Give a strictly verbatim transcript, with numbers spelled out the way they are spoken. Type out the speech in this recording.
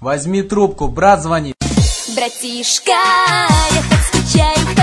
Возьми трубку, брат звонит. Братишка, я так скучаю.